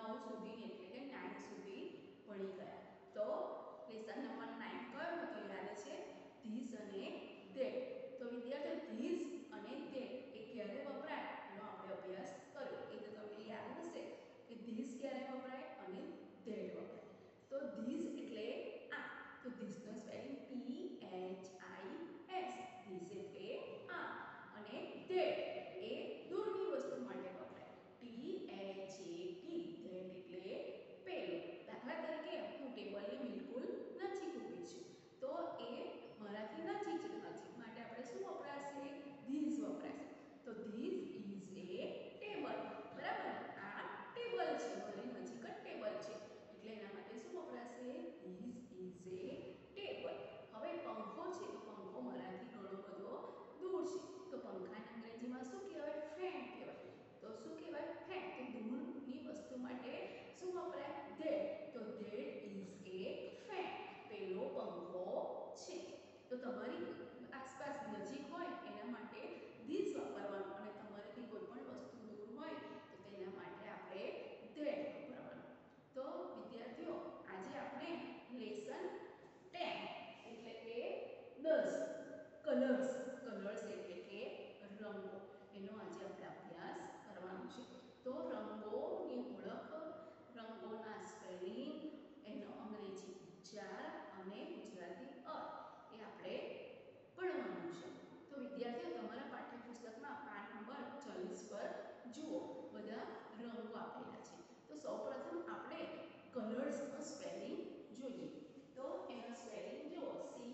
9 સુધી એટલે કે 9 સુધી ભણી ગયા. તો લેસન નંબર 9 કયો હતો યાદ છે? ધીસ અને ધેટ. તો વિદ્યાર્થીઓ ધીસ અને ધેટ એ ક્યારે વપરાય એનો આપણે અભ્યાસ કર્યો. એ તો તમને યાદ હશે કે ધીસ ક્યારે વપરાય અને ધેટ વપરાય. તો ધીસ એટલે આ. તો ધીસ નો સ્પેલિંગ THIS. ધીસ એટલે આ. અને ધેટ એ દૂરની વસ્તુ માટે વપરાય. THAT. ધેટ એટલે પેલું. દાખલા તરીકે હું ટેબલને બિલકુલ નજીક ઊભી છું તો એ મારાથી નજીક છે. નજીક માટે આપણે શું વપરાશે? ધીસ વપરાશે. તો ધીસ ઇઝ એ ટેબલ. બરાબર? આ ટેબલ છે, મારી નજીક જ ટેબલ છે એટલે એના માટે શું વપરાશે? This is a table. હવે પંખો છે તો પંખો મારાથી ઘણો બધો દૂર છે તો પંખાને અંગ્રેજીમાં શું કહેવાય? ફેન કહેવાય. તો શું કહેવાય? ફેન. તો દૂરની વસ્તુ માટે શું વપરાય? ધેટ. તો ધેટ ઇઝ એ ફેન. પેલો પંખો છે. તો તમારી આસપાસ નજીક હોય એના માટે ધીસ વાપરવાનું અને તમારાથી કોઈ પણ વસ્તુ દૂર હોય તો તેના માટે આપણે ધેટ વાપરવાનું. તો વિદ્યાર્થીઓ આજે આપણે લેસન 10 એટલે કે 10 કલર્સ. કલર્સ એટલે કે રંગો એનો આજે આપણે અભ્યાસ કરવાનો છે. તો રંગોની ઓળખ, રંગોના સ્પેલિંગ, એનો અંગ્રેજી ઉચ્ચાર અને ગુજરાતી અર્થ એ આપણે ભણવાનું છે. તો વિદ્યાર્થીઓ તમારા પાઠ્યપુસ્તકમાં પાન નંબર 40 પર જુઓ બધા રંગો આપેલા છે. તો સૌપ્રથમ આપણે કલર્સનો સ્પેલિંગ જોઈએ. તો એનો સ્પેલિંગ જુઓ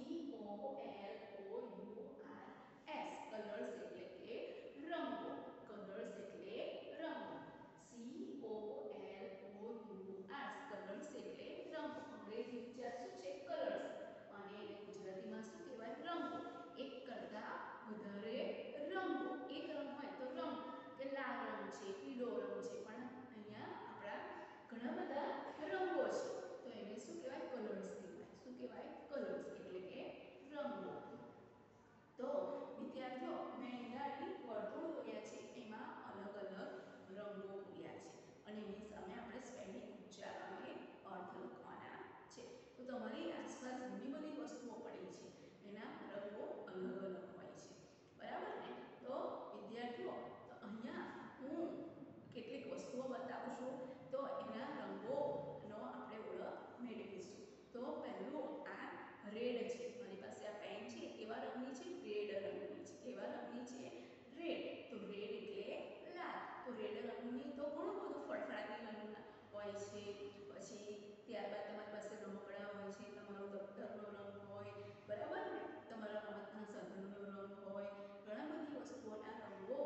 COLOURS. કલર્સ એટલે કે રંગો. કલર્સ એટલે રંગો. COLOURS. કલર્સ એટલે રંગો. અંગ્રેજી ઉચ્ચાર શું છે? કલર્સ. અને એને ગુજરાતીમાં શું કહેવાય? રંગો. એક કરતા વધારે રંગો. એક રંગ હોય તો રંગ કે લાલ રંગ છે, પીળો રંગ છે, પણ અહીંયા આપણા ઘણા બધા રંગો છે તો એને શું કહેવાય? કલર્સ કહેવાય. શું કહેવાય? કલર્સ એટલે કે રંગો. તો વિદ્યાર્થીઓ મેં અહીંયા વર્તુળ દોર્યા છે એમાં અલગ અલગ રંગો દોર્યા છે અને એની સામે આપણે સ્પેલિંગ, ઉચ્ચાર અને અર્થ લખવાના છે. તો તમારી આસપાસ ઘણી બધી વસ્તુઓ પડી છે એના રંગો અલગ અલગ હોય છે. બરાબર ને? તો વિદ્યાર્થીઓ તો અહીંયા હું કેટલીક વસ્તુઓ બતાવું છું તો એના રંગોનો આપણે ઓળખ મેળવીશું. તો પહેલું આ રેડ છે. મારી પાસે આ પેન છે એવા રંગની છે, રેડ રંગની છે. કેવા રંગની છે? રેડ. તો રેડ એટલે લાલ. તો રેડ રંગની તો ઘણું બધું ફળફળાદી રંગના હોય છે. પછી ત્યારબાદ તમારી પાસે રમકડા હોય છે, તમારો દફતરનો રંગ હોય, બરાબર ને? તમારા રમતના સાધનનો રંગ હોય, ઘણા બધી વસ્તુઓના રંગો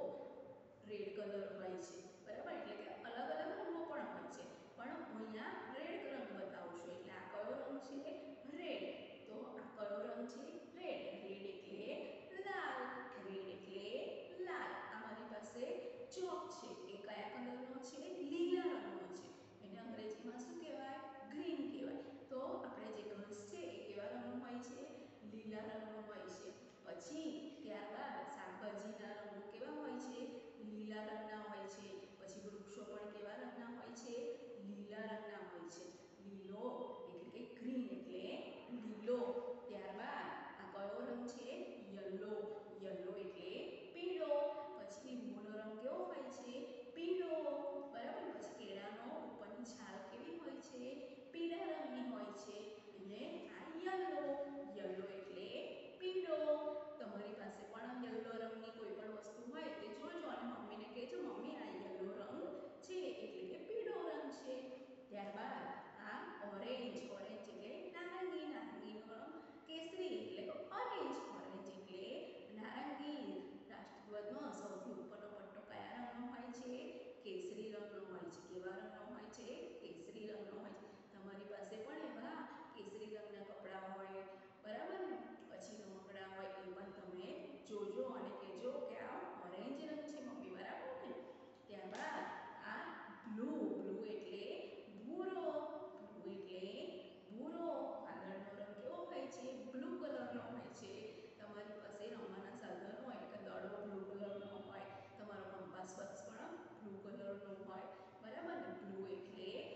રેડ કલર હોય છે. બરાબર? એટલે કે અલગ અલગ રંગો પણ હોય છે પણ હું અહીંયા રેડ રંગ બતાવું છું. એટલે આ કયો રંગ છે? રેડ. તો આ કયો રંગ છે? રેડ. રેડ એટલે લાલ. રેડ એટલે લાલ. આ મારી પાસે ચોક છે. એ કયા કલરનો છે? લીલા રંગનો છે. એને અંગ્રેજીમાં શું કહેવાય? ગ્રીન કહેવાય. તો આપણે જે ઘાસ છે એ કેવા રંગનો હોય છે? લીલા રંગનો હોય છે. પછી ત્યારબાદ શાકભાજીના રંગો કેવા હોય છે? લીલા રંગના હોય છે. પછી વૃક્ષો પણ કેવા રંગના હોય છે? લીલા રંગના હોય છે. લીલો એટલે કે ગ્રીન એટલે લીલો. ત્યારબાદ આ કયો રંગ છે? યલો. યલો એટલે પીળો. પછી લીંબુનો રંગ કેવો હોય છે? પીળો. બરાબર? પછી કેળાનો ઉપરની છાલ કેવી હોય છે? પીળા રંગની હોય છે. એટલે આ યલો. યલો એટલે પીળો. તમારી પાસે પણ યલો રંગની કોઈ પણ વસ્તુ હોય તે જોજો અને મમ્મીને કહેજો, મમ્મી આ યલો રંગ છે એટલે કે પીળો રંગ છે. ત્યારબાદ આ ઓરેન્જ. ઓરેન્જ એટલે નારંગી. નારંગીનો રંગ કેસરી એટલે ઓરેન્જ. ઓરેન્જ એટલે નારંગી. રાષ્ટ્રધ્વજનો સૌથી ઉપરનો પટ્ટો કયા રંગનો હોય છે? કેસરી રંગનો હોય છે. કેવા રંગનો હોય છે? કેસરી રંગનો હોય છે. તમારી પાસે પણ એવા કેસરી રંગના કપડાં હોય, બરાબર ને? પછી રમકડા હોય એ પણ તમે જોજો અને કહેજો કે આ ઓરેન્જ રંગ છે મમ્મી, બરાબર ને? ત્યારબાદ આ બ્લુ. બ્લુ એટલે ભૂરો. બ્લુ એટલે ભૂરો. વાદળનો રંગ કેવો હોય છે? બ્લુ કલરનો હોય છે. તમારી પાસે રમવાના સાધન હોય કે દડો બ્લુ કલરનો હોય, તમારો કંપાસ બોક્સ પણ બ્લુ કલરનો હોય, બરાબર ને? બ્લુ એટલે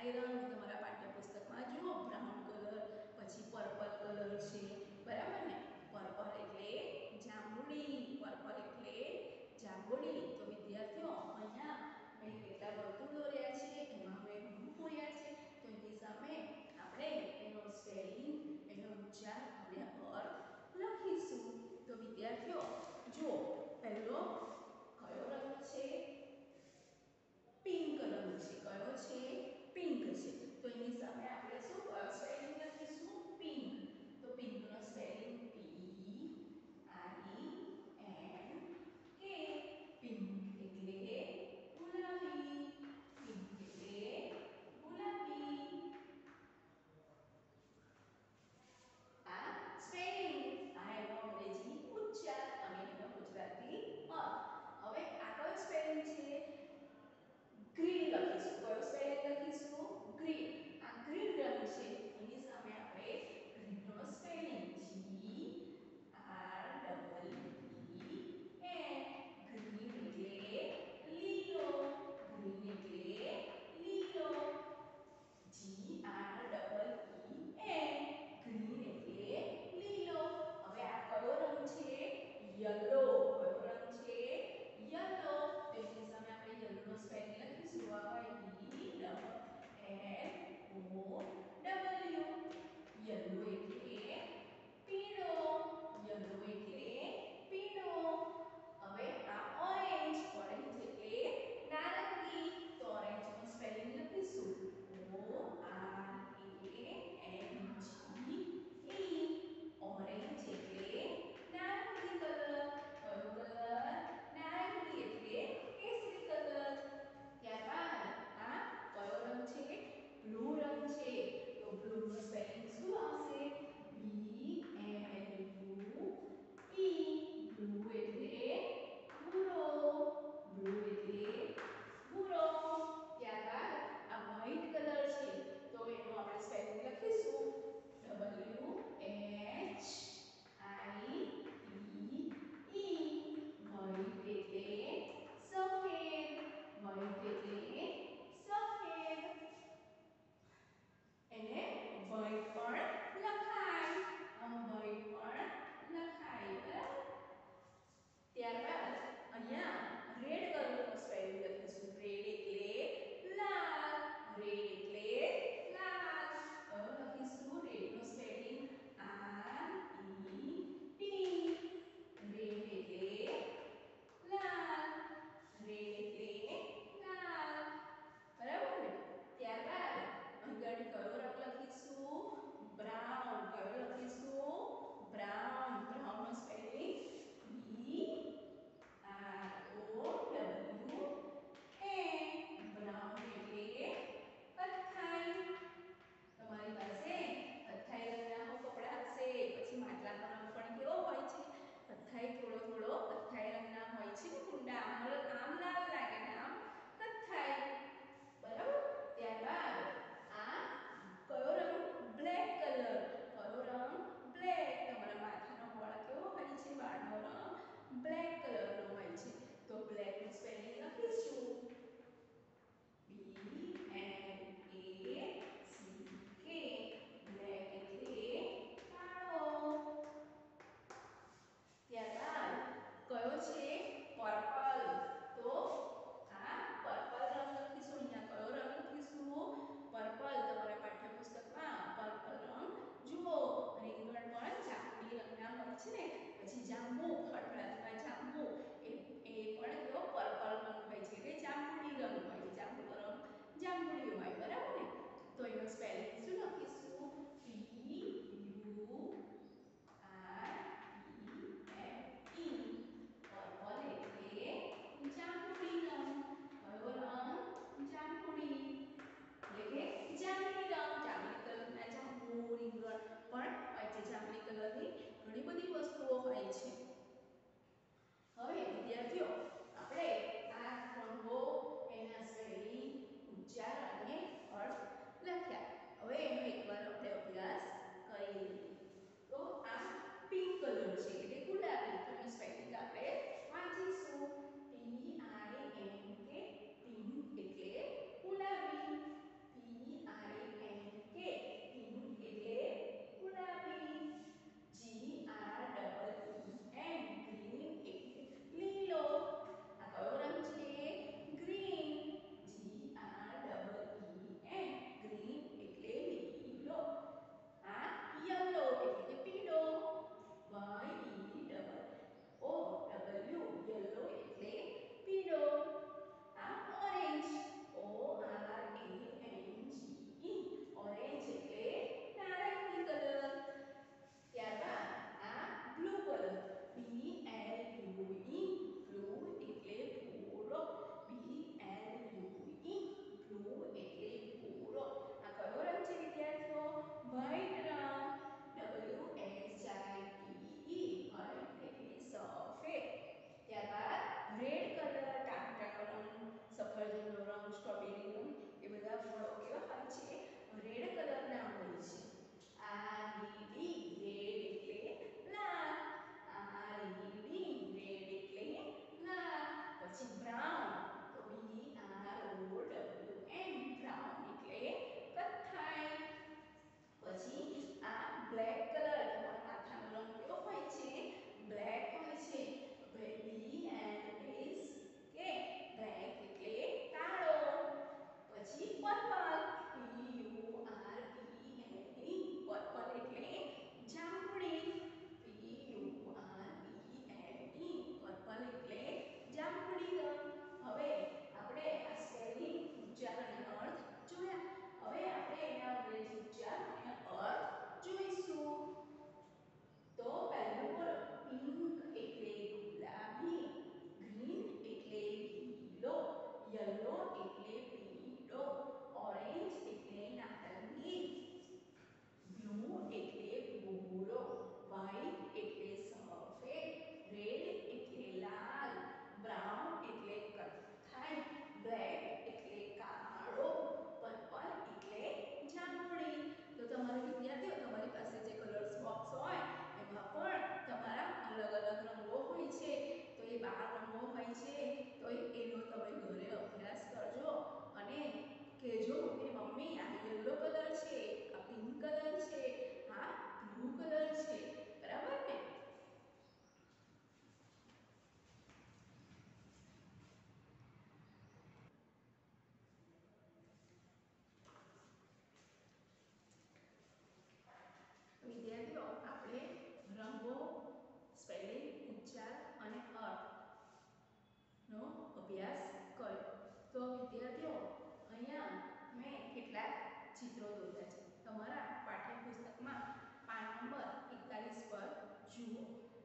એ રંગ તમારા પાઠ્યપુસ્તકમાં જુઓ બ્રાઉન કલર, પછી પર્પલ કલર છે, બરાબર ને? પર્પલ એટલે જાંબુડી, પર્પલ એટલે જાંબુડી. તો વિદ્યાર્થીઓ અહીંયા મેં કેટલા વર્તુળ દોર્યા છે, એમાં મેં રંગ પૂર્યા છે. તો એની સામે આપણે એનો સ્પેલિંગ, એનો ઉચ્ચાર અને અર્થ લખીશું. તો વિદ્યાર્થીઓ જુઓ, પહેલો કયો રંગ છે? પિંક રંગ છે. કયો છે? પિંક છે. તો એની સામે આપણે શું સ્પેલિંગ લખીશું? પિંક. તો પિંક નો સ્પેલિંગ P-I-N-K. પિંક એટલે ગુલાબી. પિંક એટલે ગુલાબી. આ સ્પેલિંગ, આ એનો અંગ્રેજી ઉચ્ચાર અને એનો ગુજરાતી અર્થ. હવે આ કયો સ્પેલિંગ છે? ગ્રીન લખીશું. કયો સ્પેલિંગ લખીશું? ગ્રીન. આ ગ્રીન રંગ છે. એની સામે આપણે ગ્રીન નો સ્પેલિંગ G-R-E-E-N. ગ્રીન એટલે લીલો. ગ્રીન એટલે લીલો. G-R-E-E-N. ગ્રીન એટલે લીલો. હવે આ કયો રંગ છે? યલો. કયો રંગ છે? યલો. તો એની સામે આપણે યલો નો સ્પેલિંગ લખીશું Y-E-L-L-O-W.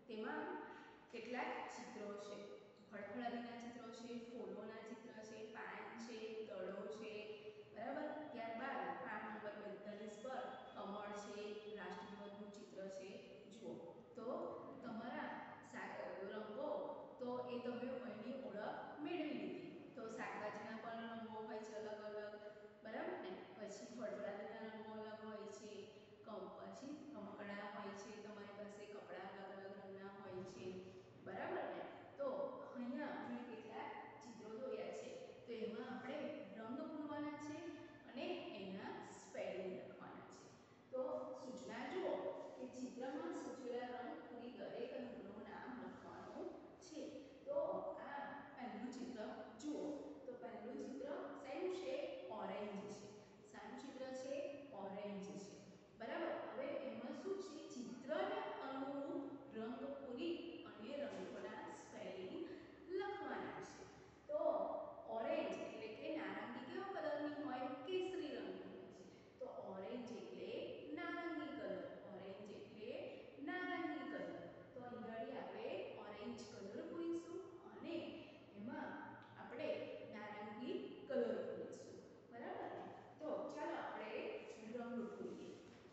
તેમાં કેટલાક ચિત્રો છે, ફળફળાદીના ચિત્રો છે, ફૂલોના ચિત્ર છે, પાન છે, દડો છે, બરાબર. ત્યારબાદ પાન નંબર 42 પર કમળ છે, રાષ્ટ્રધ્વજનું ચિત્ર છે. જુઓ તો તમારા રંગો તો એ તમે એની ઓળખ મેળવી લીધી. તો શાકભાજીના પણ રંગો હોય છે અલગ અલગ, બરાબર ને. પછી ફળફળાદીના રંગો અલગ હોય છે, પછી રમકડા હોય છે, તમારી પાસે કપડાં અલગ અલગ રંગના હોય છે, બરાબર ને. તો અહીંયા આપણે કેટલાક ચિત્રો દોર્યા છે, તો એમાં આપણે રંગ પૂરવાના છે અને એના સ્પેલિંગ લખવાના છે. તો સૂચના જુઓ કે ચિત્રમાં સૂચવેલા રંગ પૂરી દરેક રંગનું નામ લખવાનું છે. તો આ પહેલું ચિત્ર જુઓ. તો પહેલું ચિત્ર શેનું છે? ઓરેન્જ છે. શાનું ચિત્ર છે? ઓરેન્જ છે, બરાબર. હવે એમાં શું છે? ચિત્રને અનુરૂપ રંગ પૂરી અને રંગોના સ્પેલિંગ લખવાના છે. તો ઓરેન્જ એટલે કે નારંગી કેવા કલરની હોય? કેસરી રંગની હોય છે. તો ઓરેન્જ એટલે નારંગી કલર. ઓરેન્જ એટલે નારંગી કલર. તો અહીં આપણે ઓરેન્જ કલર પૂરીશું અને એમાં આપણે નારંગી કલર પૂરીશું, બરાબર ને. તો ચાલો આપણે રંગ પૂરીએ.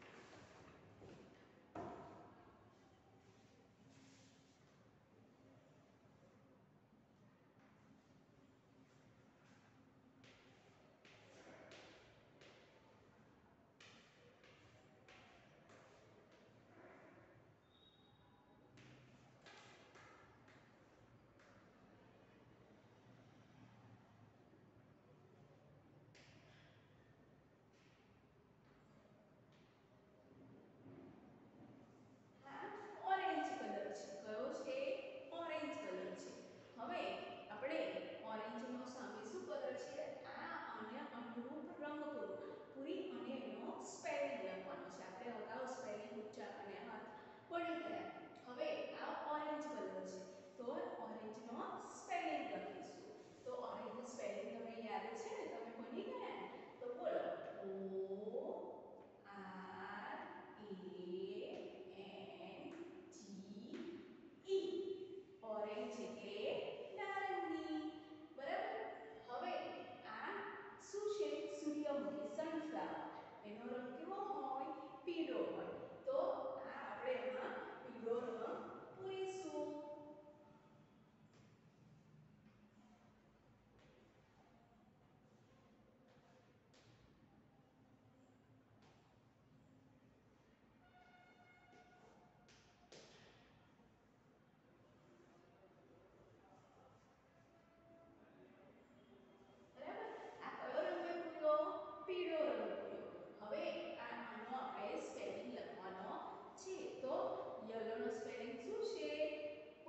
ઓરેન્જ કલર છે. કયો છે? ઓરેન્જ કલર છે. હવે આપણે ઓરેન્જનો સામે શું કલર છે? આ અને અનુરૂપ રંગ પૂરી અને એનો સ્પેલિંગ લખવાનો છે. આપણે અગાઉ સ્પેલિંગ ઉચ્ચાર અને અર્થ ભણી ગયા. હવે આ ઓરેન્જ કલર છે, તો ઓરેન્જનો સ્પેલિંગ લખીશું. તો ઓરેન્જનો સ્પેલિંગ તમને યાદ છે ને? તમે ભણી ગયા ને? તો બોલો. ORANGE. ઓરેન્જ એટલે નારંગી, બરાબર. હવે આ શું છે? સૂર્યમુખી, સનફ્લાવર. એનો રંગ કેવો હોય? પીળો હોય. તો આ આપણે એમાં પીળો રંગ પૂરીશું. પીળો રંગ પૂર્યો. હવે આનો આપણે સ્પેલિંગ લખવાનો છે. તો યલો નો સ્પેલિંગ શું છે?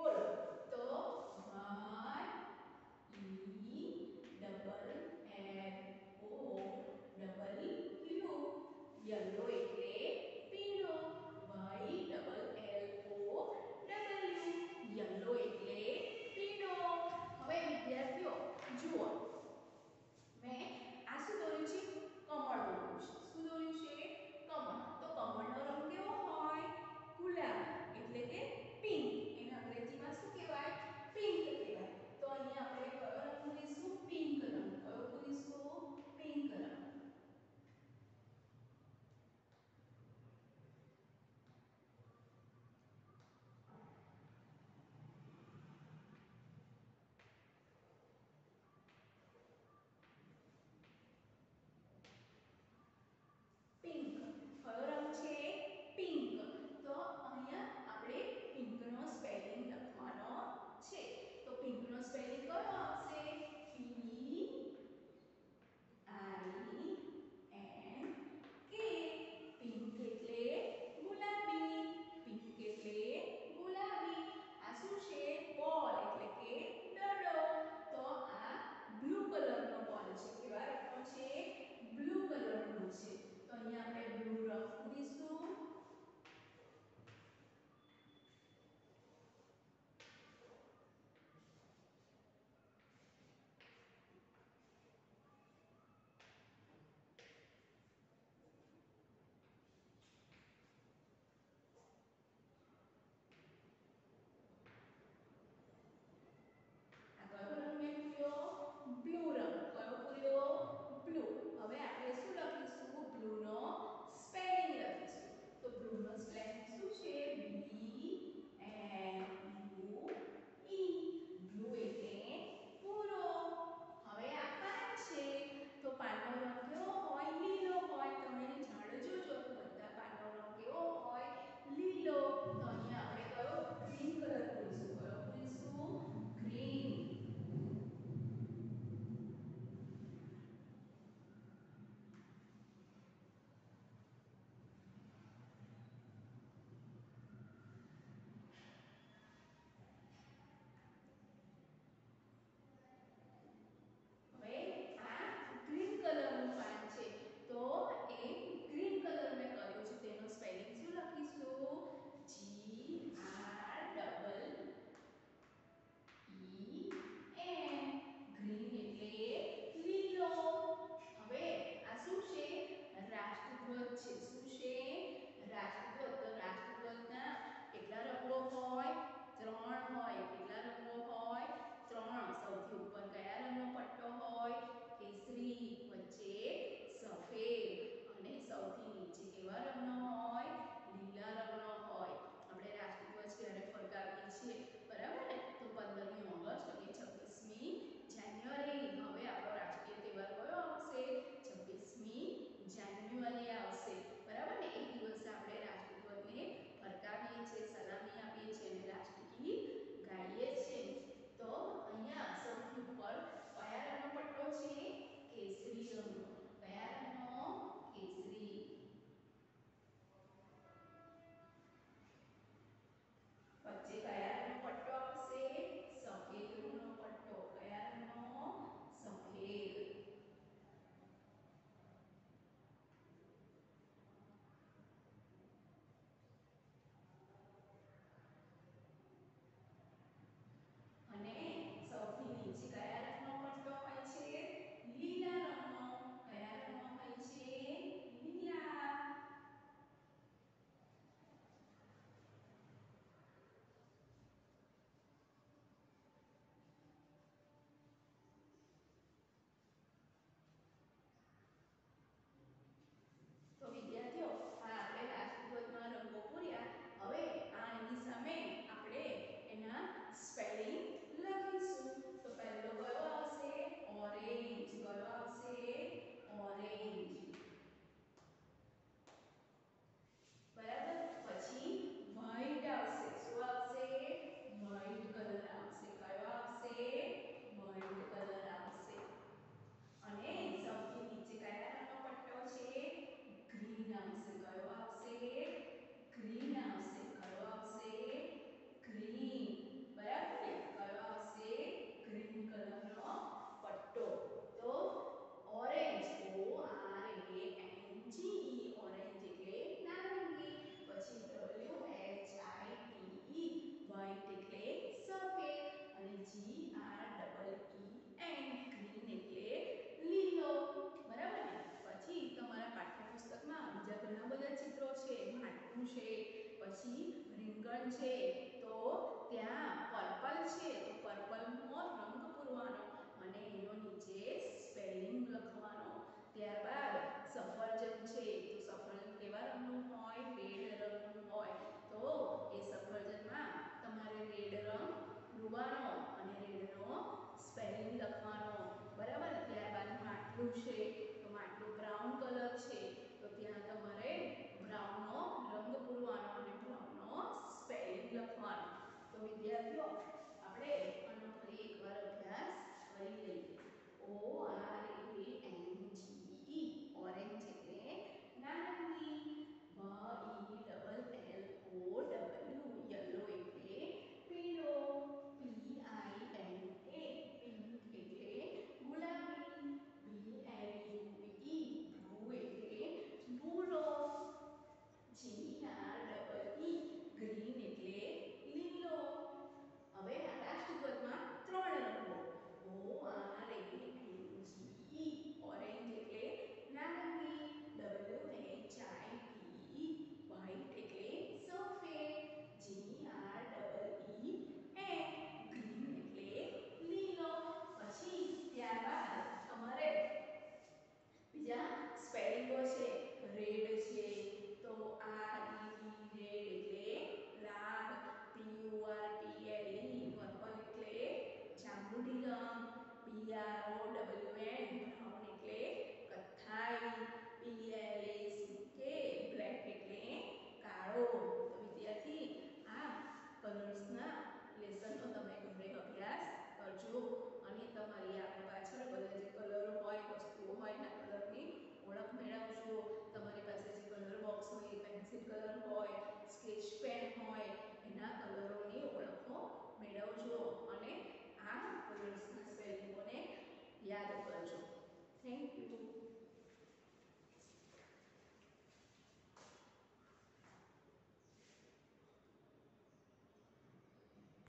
BROWN બ્રાઉન એટલે કથ્થાઈ, BLACK બ્લેક એટલે કાળો. તો વિદ્યાર્થી આ કલર્સના લેસનનો તમે ઘરે અભ્યાસ કરજો અને તમારી આગળ પાછળ બધા જે કલર હોય વસ્તુઓ હોય એના કલરની ઓળખ મેળવજો. તમારી પાસે જે કલર બોક્સ હોય પેન્સિલ કલર હોય સ્કેચ પેન હોય એના કલરોની ઓળખો મેળવજો અને આ કલર્સના સ્પેલિંગોને યાદ કરજો. Thank you.